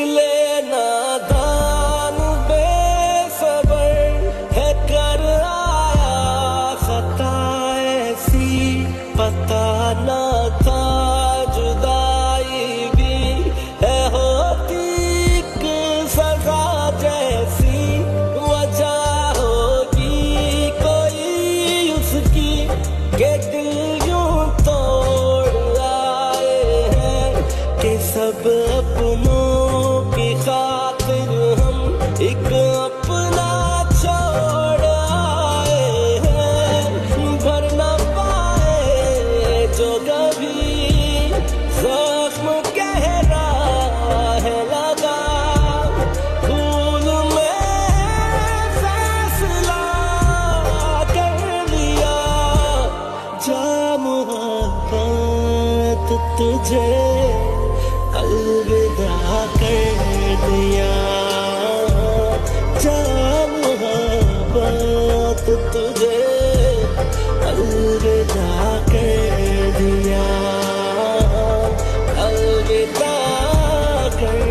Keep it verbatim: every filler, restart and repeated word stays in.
लेना दान बेसबर है कर आया खता ऐसी पता न था जुदाई भी है होती एक सजा जैसी वजह होगी कोई उसकी के दिल यूं तोड़ आए हैं कि सब अपनों की खातिर हम एक अपना छोड़ आए हैं। भर न पाए जो कभी जख्म गहरा है लगा फूल में फैसला कर लिया जा मोहब्बत तुझे अलविदा कर दिया जा मोहब्बत तुझे अलविदा कर दिया अलविदा कर